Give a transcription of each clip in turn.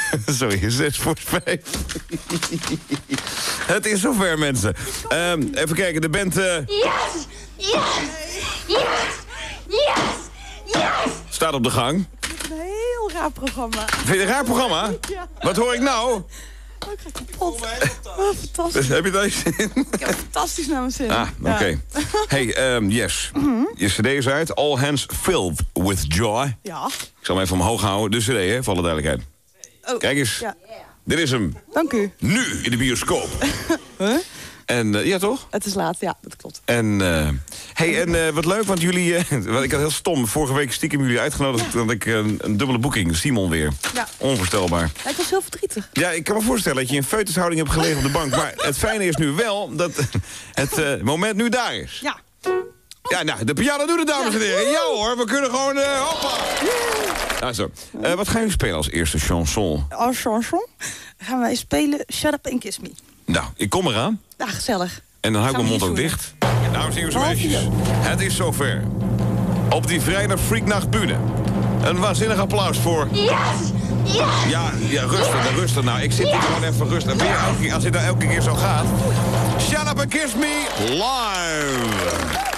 Sorry, 6 voor 5. Het is zover, mensen. Even kijken, de band... Yes! Yes! Yes! Yes! Yes! staat op de gang. Een heel raar programma. Vind je het een raar programma? Ja. Wat hoor ik nou? Oh, ik ga kapot. Oh, fantastisch. Heb je dat zin? Ik heb fantastisch naar mijn zin. Ah, oké. Ja. Hey, Yes. Je cd is uit. All Hands Filled with Joy. Ja. Ik zal hem even omhoog houden. De cd, hè, voor alle duidelijkheid. Oh, Kijk eens. Ja. Dit is hem. Dank u. Nu in de bioscoop. Huh? En, ja toch? Het is laat, ja, dat klopt. En, wat leuk, want jullie... want ik had heel stom vorige week stiekem jullie uitgenodigd... dat ik een dubbele boeking, Simon weer. Ja. Onvoorstelbaar. Ja, ik was heel verdrietig. Ja, ik kan me voorstellen dat je in feutushouding hebt gelegen op de bank. Maar het fijne is nu wel dat het moment nu daar is. Ja. Ja, nou, de piano doet het, dames en heren. Ja hoor, we kunnen gewoon... hoppa! Nou zo. Wat gaan jullie spelen als eerste chanson? Als chanson gaan wij spelen Shut Up and Kiss Me. Nou, ik kom eraan. Ja, gezellig. En dan hou ik Gaan mijn we mond ook niet dicht. Dames en heren, meisjes. Het is zover. Op die vrijdag Freaknacht Bühne. Een waanzinnig applaus voor... Yes! Yes! Ja, rustig. Nou, ik zit hier gewoon even rustig. Weer, als dit nou elke keer zo gaat. Shut Up and Kiss Me live.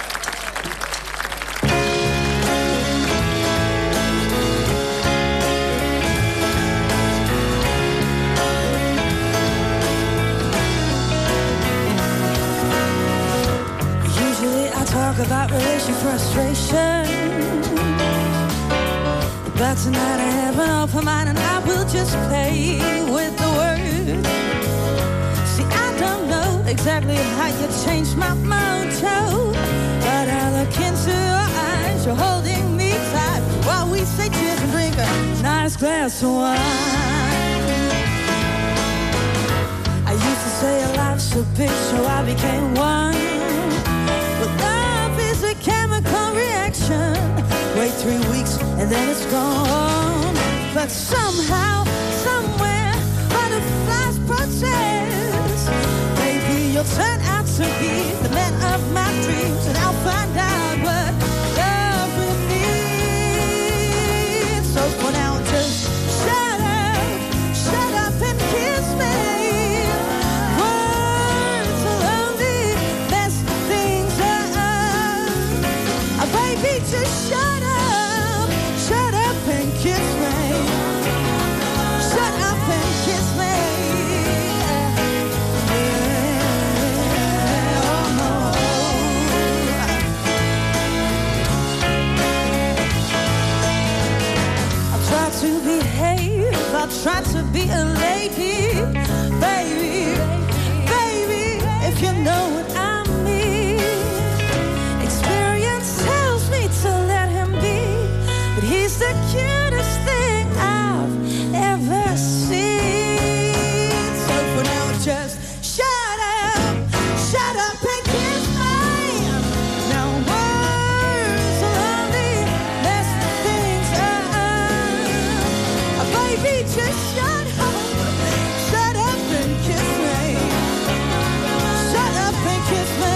Talk about relation frustration, but tonight I have an open mind and I will just play with the words. See, I don't know exactly how you changed my mojo, but I look into your eyes, you're holding me tight while we say cheers and drink a nice glass of wine. I used to say life's a bitch, so I became one. But love is a chemical reaction. Wait 3 weeks and then it's gone. But somehow, somewhere, butterflies process. Maybe you'll turn out to be the man of my dreams, and I'll find out what love really means. So for now, just shut up and kiss me. Baby, just shut up and kiss me. Shut up and kiss me. I'll try to behave, I'll try to be a lady. Baby, if you know what I mean. Experience tells me to let him be, but he's the cutest thing I've ever seen. So for now, just shut up and kiss me. No words are only less things baby, just shut up and kiss me. Shut up and kiss me.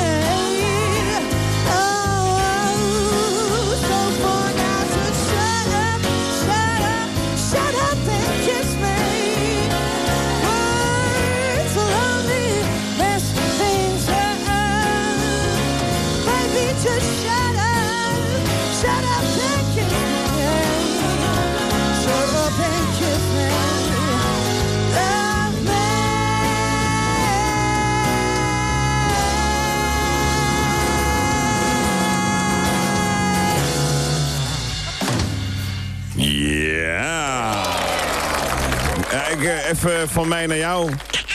Even van mij naar jou.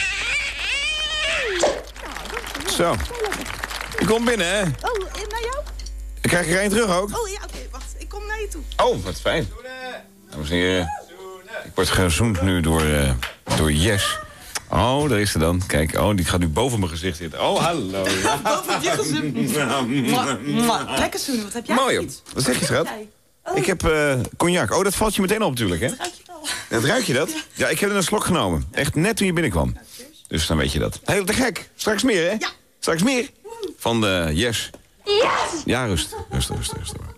Zo. Ik kom binnen, hè? Oh, naar jou? Ik krijg er één terug ook. Oh ja, oké, wacht. Ik kom naar je toe. Oh, wat fijn. Dames en heren. Ik word gezoend nu door Yes. Oh, daar is ze dan. Kijk, die gaat nu boven mijn gezicht zitten. Oh, hallo. Boven je gezicht. Lekker zoenen, wat heb jij? Mooi, joh. Wat zeg je, schat? Oh. Ik heb cognac. Oh, dat valt je meteen op natuurlijk, hè? Dat ruik je wel. Dat ruik je dat? Ja, ik heb er een slok genomen. Echt net toen je binnenkwam. Dus dan weet je dat. Heel te gek. Straks meer, hè? Ja. Straks meer van de Yes. Yes! Ja, rustig.